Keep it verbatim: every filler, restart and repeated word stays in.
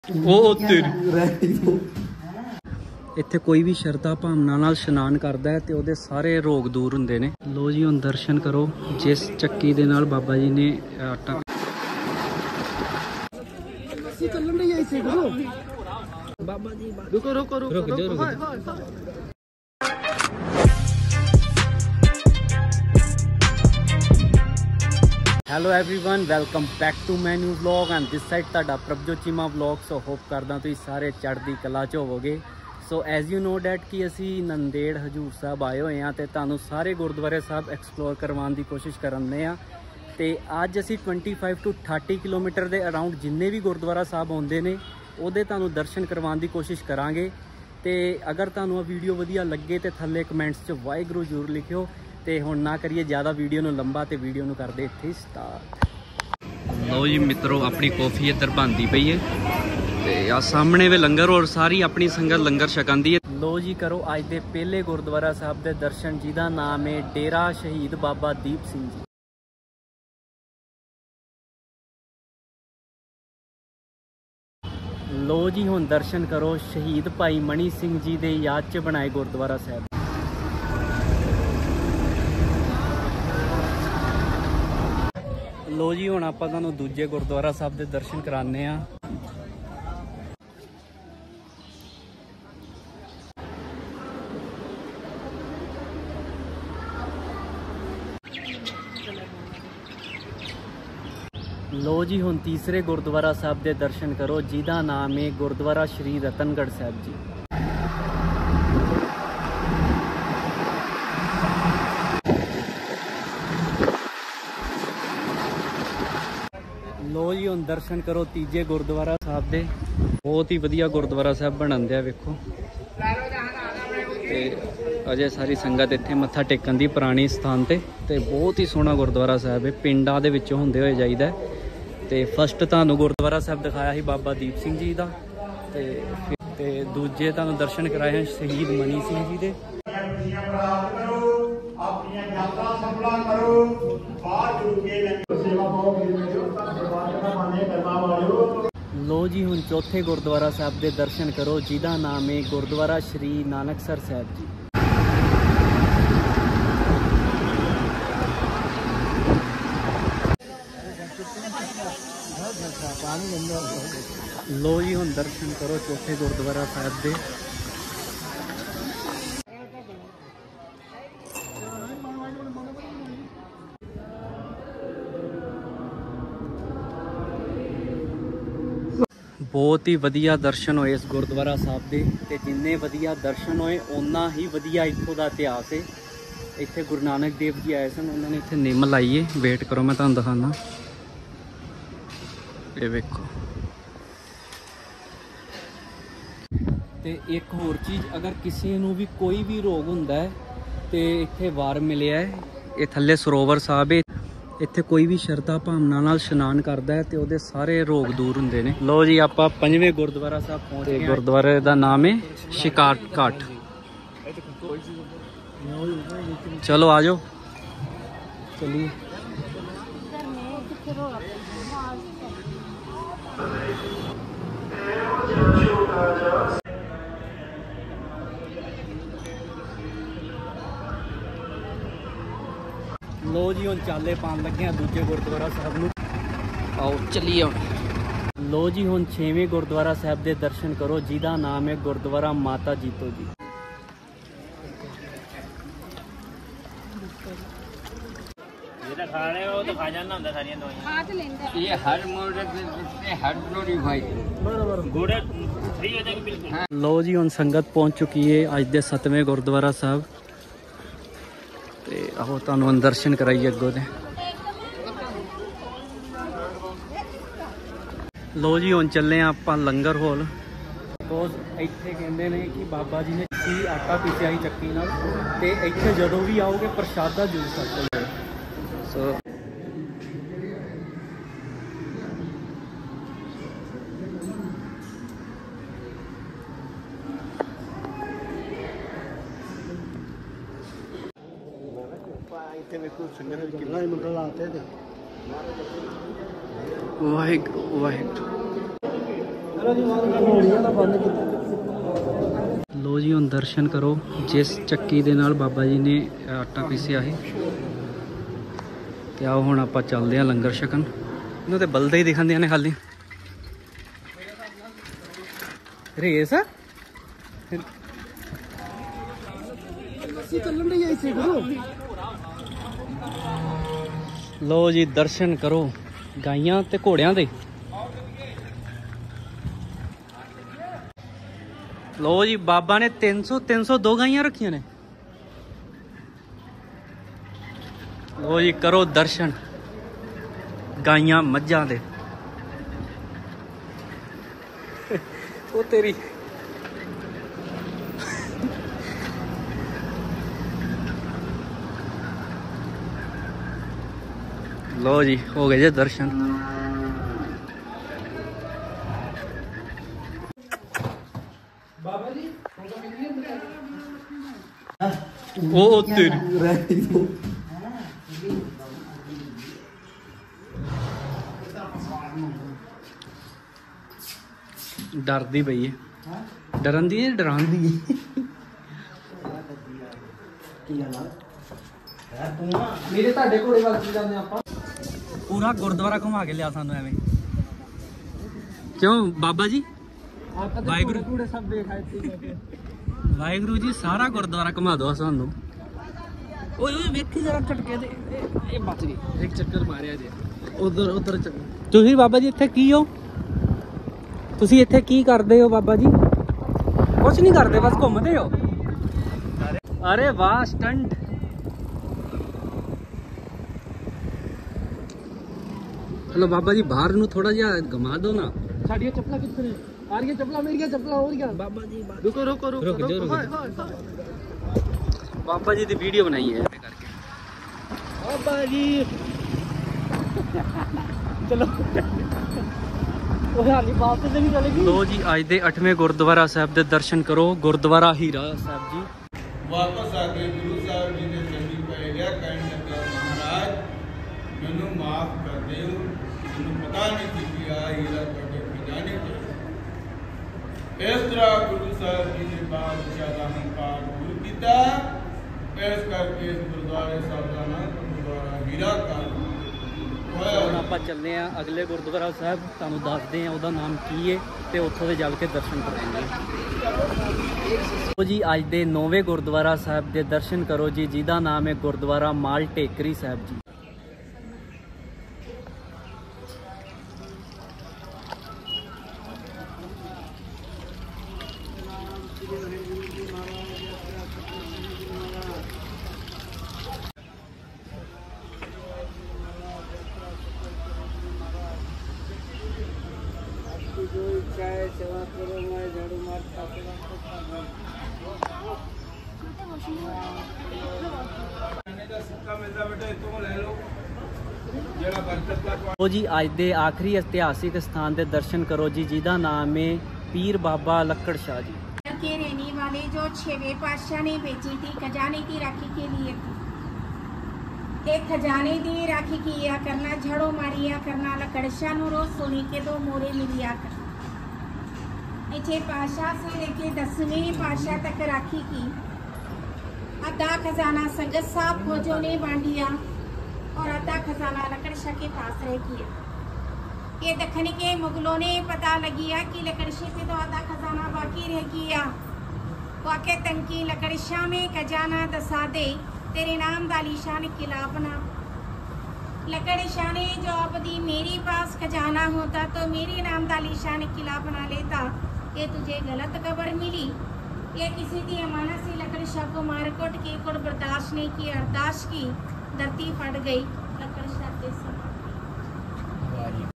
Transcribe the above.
ਇੱਥੇ ਕੋਈ ਵੀ ਸ਼ਰਧਾ ਭਾਵਨਾ ਨਾਲ ਇਸ਼ਨਾਨ ਕਰਦਾ ਹੈ ਤੇ ਉਹਦੇ ਸਾਰੇ ਰੋਗ ਦੂਰ ਹੁੰਦੇ ਨੇ। ਲੋ ਜੀ ਹੁਣ ਦਰਸ਼ਨ ਕਰੋ ਜਿਸ ਚੱਕੀ ਦੇ ਨਾਲ ਬਾਬਾ ਜੀ ਨੇ ਆਟਾ ਚੱਲਣ ਨਹੀਂ ਆਈ ਸੀ ਕਰੋ ਬਾਬਾ ਜੀ ਰੁਕੋ ਰੁਕੋ ਰੁਕੋ ਰੁਕੋ। Hello everyone welcome back to my new vlog and this side ਤੁਹਾਡਾ Prabhjot Cheema vlog. So hope ਕਰਦਾ ਤੁਸੀਂ ਸਾਰੇ ਚੜ੍ਹਦੀ ਕਲਾ 'ਚ ਹੋਵੋਗੇ। So as you know that ਕਿ ਅਸੀਂ ਨੰਦੇੜ ਹਜੂਰ ਸਾਹਿਬ ਆਏ ਹੋਏ ਹਾਂ ਤੇ ਤੁਹਾਨੂੰ ਸਾਰੇ ਗੁਰਦੁਆਰੇ ਸਾਹਿਬ ਐਕਸਪਲੋਰ ਕਰਵਾਉਣ ਦੀ ਕੋਸ਼ਿਸ਼ ਕਰਨੇ ਆ। ਤੇ ਅੱਜ ਅਸੀਂ ਪੱਚੀ ਟੂ तीस ਕਿਲੋਮੀਟਰ ਦੇ ਅਰਾਊਂਡ ਜਿੰਨੇ ਵੀ ਗੁਰਦੁਆਰਾ ਸਾਹਿਬ ਆਉਂਦੇ ਨੇ ਉਹਦੇ ਤੁਹਾਨੂੰ ਦਰਸ਼ਨ ਕਰਵਾਉਣ ਦੀ ਕੋਸ਼ਿਸ਼ ਕਰਾਂਗੇ। ਤੇ ਅਗਰ ਤੁਹਾਨੂੰ ਆ ਵੀਡੀਓ ਵਧੀਆ ਲੱਗੇ ਤੇ ਥੱਲੇ ਕਮੈਂਟਸ 'ਚ ਵਾਹਿਗੁਰੂ ਜ਼ਰੂਰ ਲਿਖਿਓ। ਤੇ ਹੁਣ ਨਾ ਕਰੀਏ ज़्यादा वीडियो ਨੂੰ ਲੰਬਾ ਤੇ ਵੀਡੀਓ ਨੂੰ ਕਰਦੇ ਇੱਥੇ ਸਟਾਰਟ। ਲਓ ਜੀ ਮਿੱਤਰੋ ਆਪਣੀ ਕੌਫੀ ਇੱਧਰ ਬਣਦੀ ਪਈ ਹੈ ਤੇ ਆ ਸਾਹਮਣੇ ਵੇ ਲੰਗਰ ਔਰ ਸਾਰੀ ਆਪਣੀ ਸੰਗਤ ਲੰਗਰ ਛਕਾਂਦੀ ਹੈ। ਲਓ ਜੀ ਕਰੋ ਅੱਜ ਦੇ ਪਹਿਲੇ ਗੁਰਦੁਆਰਾ ਸਾਹਿਬ ਦੇ ਦਰਸ਼ਨ ਜਿਹਦਾ ਨਾਮ ਹੈ ਡੇਰਾ ਸ਼ਹੀਦ ਬਾਬਾ ਦੀਪ ਸਿੰਘ ਜੀ। ਲਓ ਜੀ ਹੁਣ ਦਰਸ਼ਨ ਕਰੋ ਸ਼ਹੀਦ ਭਾਈ ਮਣੀ ਸਿੰਘ ਜੀ ਦੇ ਯਾਦ 'ਚ ਬਣਾਏ ਗੁਰਦੁਆਰਾ ਸਾਹਿਬ। ਲੋ ਜੀ ਹੁਣ ਆਪਾਂ ਤੁਹਾਨੂੰ ਦੂਜੇ ਗੁਰਦੁਆਰਾ ਸਾਹਿਬ ਦੇ ਦਰਸ਼ਨ ਕਰਾਉਂਦੇ ਆ। ਲੋ ਜੀ ਹੁਣ ਤੀਸਰੇ ਗੁਰਦੁਆਰਾ ਸਾਹਿਬ ਦੇ ਦਰਸ਼ਨ ਕਰੋ ਜਿਹਦਾ ਨਾਮ ਹੈ ਗੁਰਦੁਆਰਾ ਸ਼੍ਰੀ ਰਤਨਗੜ੍ਹ ਸਾਹਿਬ ਜੀ। ਲੋ ਜੀ ਹੁਣ ਦਰਸ਼ਨ ਕਰੋ ਤੀਜੇ ਗੁਰਦੁਆਰਾ ਸਾਹਿਬ ਦੇ। ਬਹੁਤ ਹੀ ਵਧੀਆ ਗੁਰਦੁਆਰਾ ਸਾਹਿਬ ਬਣਾਉਂਦੇ ਆ ਵੇਖੋ। ਤੇ ਅਜੇ ਸਾਰੀ ਸੰਗਤ ਇੱਥੇ ਮੱਥਾ ਟੇਕਣ ਦੀ ਪੁਰਾਣੀ ਸਥਾਨ ਤੇ ਤੇ ਬਹੁਤ ਹੀ ਸੋਹਣਾ ਗੁਰਦੁਆਰਾ ਸਾਹਿਬ ਹੈ। ਪਿੰਡਾਂ ਦੇ ਵਿੱਚੋਂ ਹੁੰਦੇ ਹੋਏ ਜਾਈਦਾ। ਤੇ ਫਸਟ ਤੁਹਾਨੂੰ ਗੁਰਦੁਆਰਾ ਸਾਹਿਬ ਦਿਖਾਇਆ ਸੀ ਬਾਬਾ ਦੀਪ ਸਿੰਘ ਜੀ ਦਾ ਤੇ ਤੇ ਦੂਜੇ ਤੁਹਾਨੂੰ ਦਰਸ਼ਨ ਕਰਾਏ ਹਨ ਸ਼ਹੀਦ ਮਨੀ ਸਿੰਘ ਜੀ ਦੇ। ਆਪਣੀਆਂ ਯਾਤਰਾ ਸਫਲਾ ਕਰੋ ਬਾਹਰ ਜੁੜ ਕੇ ਸੇਵਾ ਪਾਓ। ਲੋ ਜੀ ਹੁਣ ਚੌਥੇ ਗੁਰਦੁਆਰਾ ਸਾਹਿਬ ਦੇ ਦਰਸ਼ਨ ਕਰੋ ਜਿਹਦਾ ਨਾਮ ਹੈ ਗੁਰਦੁਆਰਾ ਸ਼੍ਰੀ ਨਾਨਕਸਰ ਸਾਹਿਬ ਜੀ। ਲੋ ਜੀ ਹੁਣ ਦਰਸ਼ਨ ਕਰੋ ਚੌਥੇ ਗੁਰਦੁਆਰਾ ਸਾਹਿਬ ਦੇ। ਬਹੁਤ ਹੀ ਵਧੀਆ ਦਰਸ਼ਨ ਹੋਏ ਇਸ ਗੁਰਦੁਆਰਾ ਸਾਹਿਬ ਦੇ ਤੇ ਜਿੰਨੇ ਵਧੀਆ ਦਰਸ਼ਨ ਹੋਏ ਓਨਾ ਹੀ ਵਧੀਆ ਇੱਥੋਂ ਦਾ ਇਤਿਹਾਸ ਹੈ। ਇੱਥੇ ਗੁਰੂ ਨਾਨਕ ਦੇਵ ਜੀ ਆਏ ਸਨ, ਉਹਨਾਂ ਨੇ ਇੱਥੇ ਨਿੰਮ ਲਾਈ ਹੈ। ਵੇਟ ਕਰੋ ਮੈਂ ਤੁਹਾਨੂੰ ਦਿਖਾਣਾ। ਇਹ ਵੇਖੋ। ਤੇ ਇੱਕ ਹੋਰ ਚੀਜ਼, ਅਗਰ ਕਿਸੇ ਨੂੰ ਵੀ ਕੋਈ ਵੀ ਰੋਗ ਹੁੰਦਾ ਹੈ ਤੇ ਇੱਥੇ ਵਾਰ ਮਿਲਿਆ ਹੈ। ਇਹ ਥੱਲੇ ਸਰੋਵਰ ਸਾਹਿਬ ਹੈ। ਇੱਥੇ ਕੋਈ ਵੀ ਸ਼ਰਧਾ ਭਾਵਨਾ ਨਾਲ ਇਸ਼ਨਾਨ ਕਰਦਾ ਹੈ ਤੇ ਉਹਦੇ ਸਾਰੇ ਰੋਗ ਦੂਰ ਹੁੰਦੇ ਨੇ। ਲੋ ਜੀ ਆਪਾਂ ਪੰਜਵੇਂ ਗੁਰਦੁਆਰਾ ਸਾਹਿਬ ਪਹੁੰਚ ਗਏ। ਗੁਰਦੁਆਰੇ ਦਾ ਨਾਮ ਹੈ ਸ਼ਿਕਾਰ ਘਾਟ। ਚਲੋ ਆ ਜਾਓ ਚਲਿਏ। ਲੋ ਜੀ ਹੁਣ ਚਾਲੇ ਪਾਉਣ ਲੱਗੇ ਆ ਦੂਜੇ ਗੁਰਦੁਆਰਾ ਸਾਹਿਬ ਨੂੰ। ਆਓ ਚੱਲੀਏ ਹੁਣ। ਲੋ ਜੀ ਹੁਣ ਛੇਵੇਂ ਗੁਰਦੁਆਰਾ ਸਾਹਿਬ ਦੇ ਦਰਸ਼ਨ ਕਰੋ ਜਿਹਦਾ ਨਾਮ ਹੈ ਗੁਰਦੁਆਰਾ ਮਾਤਾ ਜੀਤੋ ਜੀ। ਜਿਹੜਾ ਖਾ ਰਿਹਾ ਉਹ ਤਾਂ ਖਾ ਜਾਂਦਾ ਹੁੰਦਾ ਸਾਰੀਆਂ ਦਵਾਈਆਂ ਖਾ ਤੇ ਲੈਂਦਾ। ਇਹ ਹਰ ਮੋੜ ਤੇ ਹਰ ਲੋੜੀ ਭਾਈ ਬਰਾਬਰ ਗੋੜਾ ਫ੍ਰੀ ਹੋ ਜਾਏਗੀ ਬਿਲਕੁਲ। ਲੋ ਜੀ ਹੁਣ ਸੰਗਤ ਪਹੁੰਚ ਚੁੱਕੀ ਹੈ ਅੱਜ ਦੇ ਸੱਤਵੇਂ ਗੁਰਦੁਆਰਾ ਸਾਹਿਬ ਤੇ ਆਓ ਤੁਹਾਨੂੰ ਦਰਸ਼ਨ ਕਰਾਈਏ ਅੱਗੋਂ ਦੇ। ਲੋ ਜੀ ਹੁਣ ਚੱਲੇ ਆ ਆਪਾਂ ਲੰਗਰ ਹਾਲ। ਬਿਕੋਜ਼ ਇੱਥੇ ਕਹਿੰਦੇ ਨੇ ਕਿ ਬਾਬਾ ਜੀ ਨੇ ਕੀ ਆਟਾ ਪੀਸਿਆ ਸੀ ਚੱਕੀ ਨਾਲ ਤੇ ਇੱਥੇ ਜਦੋਂ ਵੀ ਆਓਗੇ ਪ੍ਰਸ਼ਾਦਾ ਜ਼ਰੂਰ ਸਕਦੇ ਹੋ। ਸੋ ਵਾਹਿਗੁਰੂ ਵਾਹਿਗੁਰੂ। लो जी हुण दर्शन करो जिस ਚੱਕੀ ਦੇ ਨਾਲ बाबा जी ने आटा पीसिया है। ਤੇ ਆਓ ਹੁਣ ਆਪਾਂ ਚੱਲਦੇ ਆ ਲੰਗਰ ਛਕਣ। ਇਹਨੂੰ ਤੇ ਬਲਦੇ ਹੀ ਦਿਖਾਉਂਦੀਆਂ ਨੇ ਖਾਲੀ ਰੇਸ ਲੋ ਜੀ ਦਰਸ਼ਨ ਕਰੋ ਗਾਈਆਂ ਤੇ ਘੋੜਿਆਂ ਦੇ। ਲੋ ਜੀ ਬਾਬਾ ਨੇ ਤਿੰਨ ਸੌ ਤਿੰਨ ਸੌ ਦੋ ਗਾਈਆਂ ਰੱਖੀਆਂ ਨੇ। लो जी करो दर्शन गाइयां मज्जां दे। ओ तेरी लो जी हो गए जी दर्शन। बाबा जी ओ तेरी डरदी पई है डरन दी डरान दी पूरा गुरुद्वारा घुमा के लिया सानू एवें क्यों बाबा जी वाहिगुरु वाहिगुरु जी सारा गुरुद्वारा घुमा दो सानू। ओए ओए वेखी जरा झटके दे ए बच गई एक चक्कर मारिया जे उधर उधर तुसी बाबा जी इत्थे की हो ਤੁਸੀਂ ਇੱਥੇ ਕੀ ਕਰਦੇ ਹੋ ਬਾਬਾ ਜੀ? ਕੁਛ ਨਹੀਂ ਕਰਦੇ ਬਸ ਘੁੰਮਦੇ ਹੋ। ਅਰੇ ਵਾਹ ਸਟੰਟ। ਚਲੋ ਬਾਬਾ ਜੀ ਬਾਹਰ ਨੂੰ ਥੋੜਾ ਜਿਹਾ ਘੁਮਾ ਦਿਓ ਨਾ। ਸਾਡੀਆਂ ਚੱਪਲਾਂ ਕਿੱਥੇ ਨੇ? ਆ ਰਹੀਆਂ ਚੱਪਲਾਂ ਮੇਰੀਆਂ ਚੱਪਲਾਂ ਹੋ ਰਹੀਆਂ। ਬਾਬਾ ਜੀ ਰੁਕੋ ਰੁਕੋ ਰੁਕੋ ਰੁਕ ਜਾਓ ਬਾਬਾ ਜੀ ਦੀ ਵੀਡੀਓ ਬਣਾਈ ਹੈ ਐਵੇਂ ਕਰਕੇ। ਬਾਬਾ ਜੀ ਚਲੋ लो जी अज दे अठवें गुरुद्वारा साहब दे दर्शन करो। गुरुद्वारा हीरा साहब जी वापस आ गए गुरु साहब जी ने चंडी पै गया कहने लगा महाराज मैनू माफ कर दे मैनू पता नहीं कि आ हीरा तुहाडे खजाने च। इस तरह गुरु साहब जी ने बादशाह दा हंकार दूर किया। इस करके इस गुरुद्वारे साहब का नाम गुरुद्वारा हीरा कर। ਹੁਣ ਆਪਾਂ ਚੱਲੇ ਆ ਅਗਲੇ ਗੁਰਦੁਆਰਾ ਸਾਹਿਬ ਤੁਹਾਨੂੰ ਦੱਸਦੇ ਆ ਉਹਦਾ ਨਾਮ ਕੀ ਹੈ ਤੇ ਉੱਥੋਂ ਦੇ ਜਾ ਕੇ ਦਰਸ਼ਨ ਕਰਾਂਗੇ। ਜੀ ਅੱਜ ਦੇ ਨੌਵੇਂ ਗੁਰਦੁਆਰਾ ਸਾਹਿਬ ਦੇ ਦਰਸ਼ਨ ਕਰੋ ਜੀ ਜਿਹਦਾ ਨਾਮ ਹੈ ਗੁਰਦੁਆਰਾ ਮਾਲ ਟੇਕਰੀ ਸਾਹਿਬ ਜੀ। जो इच्छा है सेवा करो मैं झाड़ू मारता जी आज दे आखिरी इतिहासिक स्थान के दर्शन करो जी जिदा नाम है पीर बाबा लक्कड़ शाह जी के रहने वाले जो छेवें पातशाह ने बेची थी खजाने की राखी के लिए थी। एक खजाने दी राखी किया करना झड़ो मारिया करना लकड़शाह नु रोज सोने के दो मोरे मिलिया कर। छे पातशाह से लेके दसवें पातशाह तक राखी की अद्धा खजाना संगत साहब फौजों ने बांधिया और अद्धा खजाना लकड़शाह के पास रह किया। ये दखन के मुगलों ने पता लगिया कि लकड़शाह पे तो आधा खजाना बाकी रह गया। वाके तंकी लकड़शाह में खजाना दसा दे तेरे नाम दालीशान किला बना। लकड़शाह ने जवाब दी मेरे पास खजाना होता तो मेरे नाम दालीशान किला बना लेता। ये तुझे गलत खबर मिली। ये किसी की अमानत से लकड़शाह को मारकोट के कोड बर्दाश्त नहीं की अरदाश की धरती फट गई लकड़शाह के समान।